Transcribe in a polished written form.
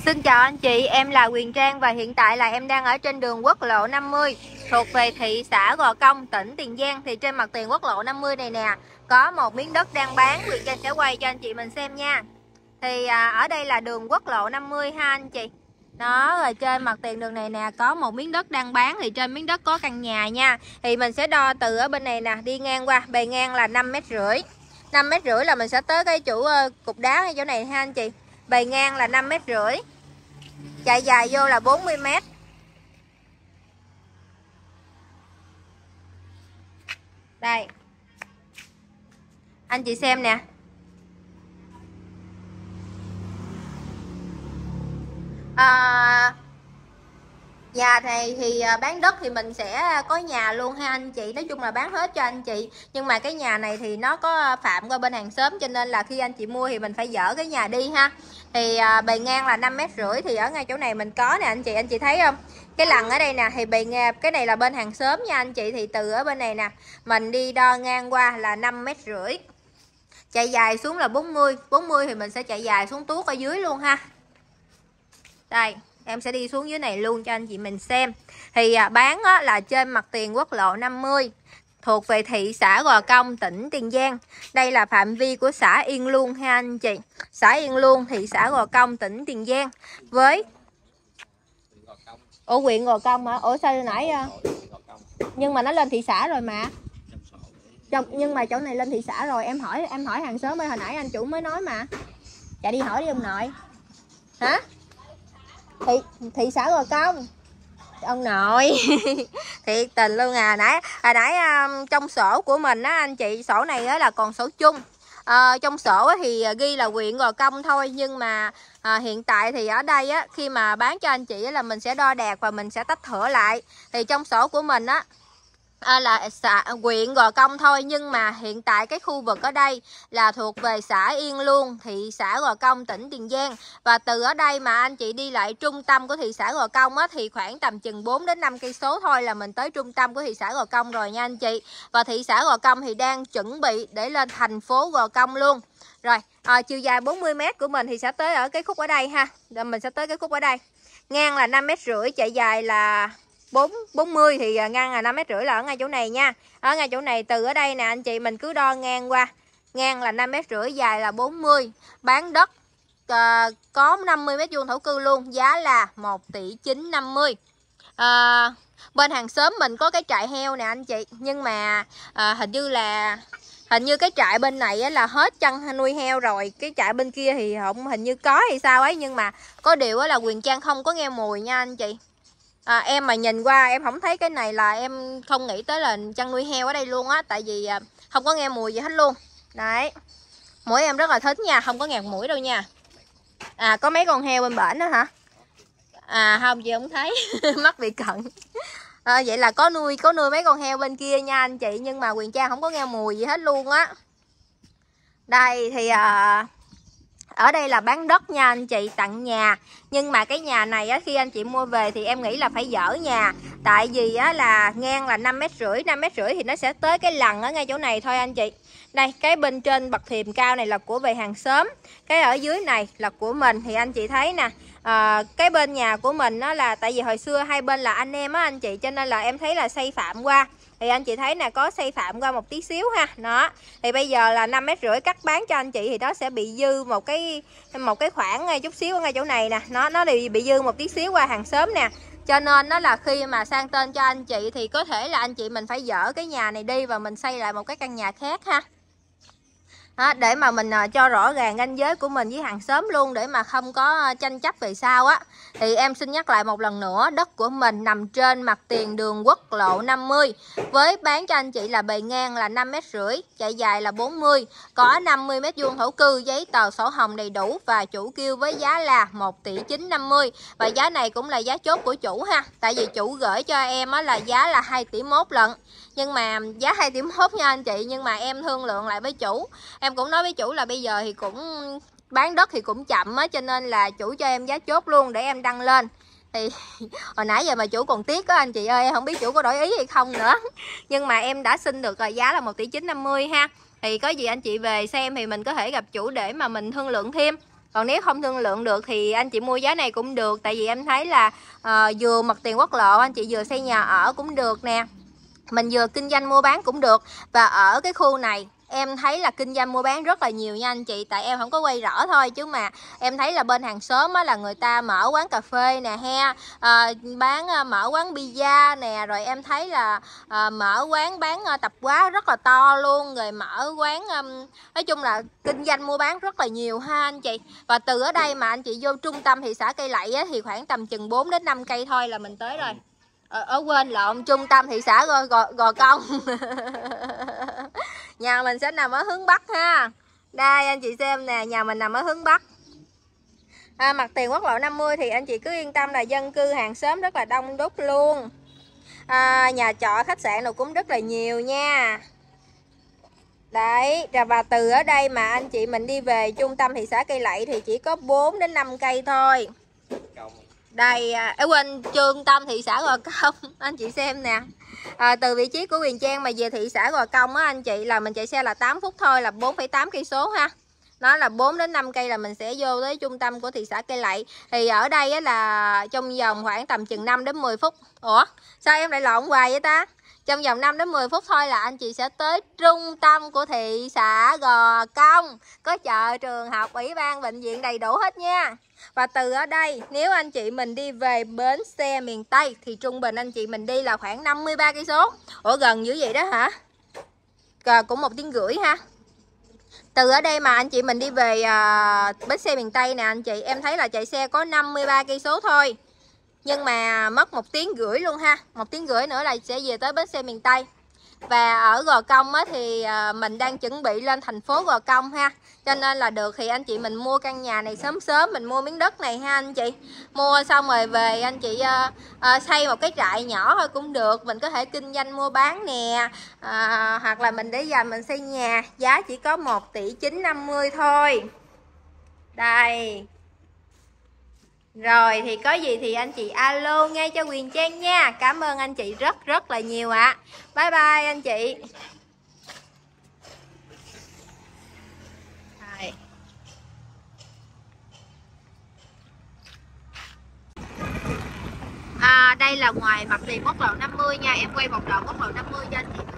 Xin chào anh chị, em là Quyền Trang và hiện tại là em đang ở trên đường quốc lộ 50 thuộc về thị xã Gò Công, tỉnh Tiền Giang. Thì trên mặt tiền quốc lộ 50 này nè, có một miếng đất đang bán, Quyền Trang sẽ quay cho anh chị mình xem nha. Thì ở đây là đường quốc lộ 50 ha anh chị. Đó, rồi trên mặt tiền đường này nè có một miếng đất đang bán, thì trên miếng đất có căn nhà nha. Thì mình sẽ đo từ ở bên này nè, đi ngang qua, bề ngang là 5,5 m. 5,5 m là mình sẽ tới cái chỗ cục đá ngay chỗ này ha anh chị. Bề ngang là 5,5 m. Chạy dài vô là 40 m. Đây. Anh chị xem nè. Nhà này thì bán đất thì mình sẽ có nhà luôn ha anh chị. Nói chung là bán hết cho anh chị. Nhưng mà cái nhà này thì nó có phạm qua bên hàng xóm, cho nên là khi anh chị mua thì mình phải dỡ cái nhà đi ha. Thì bề ngang là 5,5 m. Thì ở ngay chỗ này mình có nè anh chị thấy không? Cái lằn ở đây nè, thì bề ngang cái này là bên hàng xóm nha anh chị. Thì từ ở bên này nè, mình đi đo ngang qua là 5,5 m. Chạy dài xuống là 40 thì mình sẽ chạy dài xuống tuốt ở dưới luôn ha. Đây, em sẽ đi xuống dưới này luôn cho anh chị mình xem. Thì bán là trên mặt tiền quốc lộ 50 thuộc về thị xã Gò Công, tỉnh Tiền Giang. Đây là phạm vi của xã Yên Luông ha anh chị. Xã Yên Luông, thị xã Gò Công, tỉnh Tiền Giang. Với huyện Gò Công hả? Ủa sao hồi nãy nhưng mà nó lên thị xã rồi mà. Nhưng mà chỗ này lên thị xã rồi, em hỏi hàng xóm ơi, hồi nãy anh chủ mới nói mà. Chạy đi hỏi đi ông nội. Hả? Thị xã Gò Công. Ông nội. Thiệt tình luôn à. Hồi nãy trong sổ của mình á anh chị, sổ này á là còn sổ chung. Trong sổ thì ghi là huyện Gò Công thôi, nhưng mà hiện tại thì ở đây á, khi mà bán cho anh chị á, là mình sẽ đo đạc và mình sẽ tách thửa lại. Thì trong sổ của mình á là huyện Gò Công thôi, nhưng mà hiện tại cái khu vực ở đây là thuộc về xã Yên Luông, thị xã Gò Công, tỉnh Tiền Giang. Và từ ở đây mà anh chị đi lại trung tâm của thị xã Gò Công á, thì khoảng tầm chừng 4 đến 5 cây số thôi là mình tới trung tâm của thị xã Gò Công rồi nha anh chị. Và thị xã Gò Công thì đang chuẩn bị để lên thành phố Gò Công luôn. Rồi, chiều dài 40 m của mình thì sẽ tới ở cái khúc ở đây ha. Rồi mình sẽ tới cái khúc ở đây. Ngang là 5,5 m, chạy dài là 40 thì ngang là 5,5 m là ở ngay chỗ này nha. Ở ngay chỗ này, từ ở đây nè anh chị, mình cứ đo ngang qua. Ngang là 5,5 m, dài là 40. Bán đất có 50 m² thổ cư luôn, giá là 1,950 tỷ. Bên hàng xóm mình có cái trại heo nè anh chị, nhưng mà hình như cái trại bên này á, là hết chăn nuôi heo rồi. Cái trại bên kia thì không, hình như có hay sao ấy, nhưng mà có điều á là Quyền Trang không có nghe mùi nha anh chị. Em mà nhìn qua em không thấy cái này là em không nghĩ tới là chăn nuôi heo ở đây luôn á. Tại vì không có nghe mùi gì hết luôn. Đấy, mũi em rất là thích nha, không có ngạt mũi đâu nha. Có mấy con heo bên bển đó hả? Không, chị không thấy. Mắt bị cận. Vậy là có nuôi mấy con heo bên kia nha anh chị. Nhưng mà Quyền Trang không có nghe mùi gì hết luôn á. Đây thì ở đây là bán đất nha anh chị, tặng nhà. Nhưng mà cái nhà này á, khi anh chị mua về thì em nghĩ là phải dỡ nhà. Tại vì á, là ngang là 5,5 m thì nó sẽ tới cái lằn ở ngay chỗ này thôi anh chị. Đây, cái bên trên bậc thềm cao này là của về hàng xóm. Cái ở dưới này là của mình. Thì anh chị thấy nè, cái bên nhà của mình đó là tại vì hồi xưa hai bên là anh em á anh chị, cho nên là em thấy là xây phạm qua. Thì anh chị thấy nè, có xây phạm qua một tí xíu ha. Đó. Thì bây giờ là 5,5 m cắt bán cho anh chị thì nó sẽ bị dư một cái khoảng ngay chút xíu ở ngay chỗ này nè. Nó bị dư một tí xíu qua hàng xóm nè. Cho nên nó là khi mà sang tên cho anh chị thì có thể là anh chị mình phải dỡ cái nhà này đi và mình xây lại một cái căn nhà khác ha. Để mà mình cho rõ ràng ranh giới của mình với hàng xóm luôn, để mà không có tranh chấp về sau á. Thì em xin nhắc lại một lần nữa, đất của mình nằm trên mặt tiền đường quốc lộ 50 với bán cho anh chị là bề ngang là 5,5 m, chạy dài là 40, có 50 m² thổ cư, giấy tờ sổ hồng đầy đủ và chủ kêu với giá là 1,950 tỷ. Và giá này cũng là giá chốt của chủ ha. Tại vì chủ gửi cho em á là giá là 2,1 tỷ lận. Nhưng mà giá 2,1 tỷ nha anh chị, nhưng mà em thương lượng lại với chủ. Em cũng nói với chủ là bây giờ thì cũng bán đất thì cũng chậm á, cho nên là chủ cho em giá chốt luôn để em đăng lên. Thì hồi nãy giờ mà chủ còn tiếc á anh chị ơi, không biết chủ có đổi ý hay không nữa. Nhưng mà em đã xin được giá là 1,950 tỷ ha. Thì có gì anh chị về xem thì mình có thể gặp chủ để mà mình thương lượng thêm. Còn nếu không thương lượng được thì anh chị mua giá này cũng được. Tại vì em thấy là vừa mặt tiền quốc lộ anh chị vừa xây nhà ở cũng được nè, mình vừa kinh doanh mua bán cũng được. Và ở cái khu này em thấy là kinh doanh mua bán rất là nhiều nha anh chị. Tại em không có quay rõ thôi, chứ mà em thấy là bên hàng xóm á, là người ta mở quán cà phê nè he, mở quán pizza nè, rồi em thấy là mở quán bán tạp hóa rất là to luôn, rồi mở quán nói chung là kinh doanh mua bán rất là nhiều ha anh chị. Và từ ở đây mà anh chị vô trung tâm thị xã Cây Lậy á, thì khoảng tầm chừng 4 đến 5 cây thôi là mình tới rồi. Ở quên lộn, trung tâm thị xã Gò Công. Nhà mình sẽ nằm ở hướng Bắc ha. Đây anh chị xem nè, nhà mình nằm ở hướng Bắc. Mặt tiền quốc lộ 50 thì anh chị cứ yên tâm là dân cư hàng xóm rất là đông đúc luôn. Nhà trọ khách sạn nào cũng rất là nhiều nha. Đấy, và từ ở đây mà anh chị mình đi về trung tâm thị xã Cây Lậy thì chỉ có 4 đến 5 cây thôi. Đây, quên, trung tâm thị xã Gò Công. Anh chị xem nè. Từ vị trí của Huyền Trang mà về thị xã Gò Công á anh chị, là mình chạy xe là 8 phút thôi, là 4,8 cây số ha. Nó là 4 đến 5 cây là mình sẽ vô tới trung tâm của thị xã Cây Lậy. Thì ở đây á là trong vòng khoảng tầm chừng 5 đến 10 phút. Ủa, sao em lại lộn hoài vậy ta? Trong vòng 5 đến 10 phút thôi là anh chị sẽ tới trung tâm của thị xã Gò Công. Có chợ, trường học, ủy ban, bệnh viện đầy đủ hết nha. Và từ ở đây nếu anh chị mình đi về bến xe miền Tây thì trung bình anh chị mình đi là khoảng 53 cây số. Ủa gần dữ vậy đó hả? Cũng 1 tiếng rưỡi ha. Từ ở đây mà anh chị mình đi về bến xe miền Tây nè anh chị, em thấy là chạy xe có 53 cây số thôi. Nhưng mà mất 1 tiếng rưỡi luôn ha. 1 tiếng rưỡi nữa là sẽ về tới bến xe miền Tây. Và ở Gò Công á, thì mình đang chuẩn bị lên thành phố Gò Công ha. Cho nên là được thì anh chị mình mua căn nhà này sớm sớm, mình mua miếng đất này ha anh chị. Mua xong rồi về anh chị xây một cái trại nhỏ thôi cũng được. Mình có thể kinh doanh mua bán nè, hoặc là mình để dành mình xây nhà. Giá chỉ có 1 tỷ 950 thôi. Đây. Rồi thì có gì thì anh chị alo ngay cho Huyền Trang nha. Cảm ơn anh chị rất là nhiều ạ. Bye bye anh chị. Đây là ngoài mặt tiền quốc lộ 50 nha. Em quay một đoạn quốc lộ 50 cho anh chị.